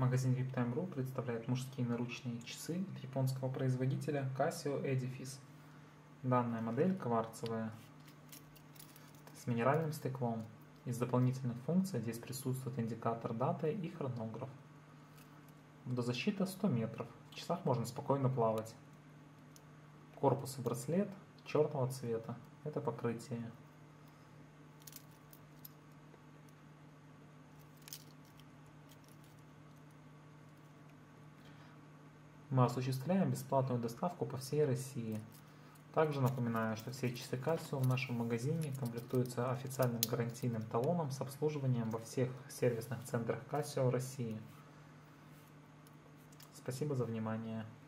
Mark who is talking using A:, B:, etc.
A: Магазин VIPtime.ru представляет мужские наручные часы от японского производителя Casio Edifice. Данная модель кварцевая с минеральным стеклом. Из дополнительных функций здесь присутствует индикатор даты и хронограф. Водозащита 100 метров. В часах можно спокойно плавать. Корпус и браслет черного цвета. Это покрытие. Мы осуществляем бесплатную доставку по всей России. Также напоминаю, что все часы Casio в нашем магазине комплектуются официальным гарантийным талоном с обслуживанием во всех сервисных центрах Casio России. Спасибо за внимание.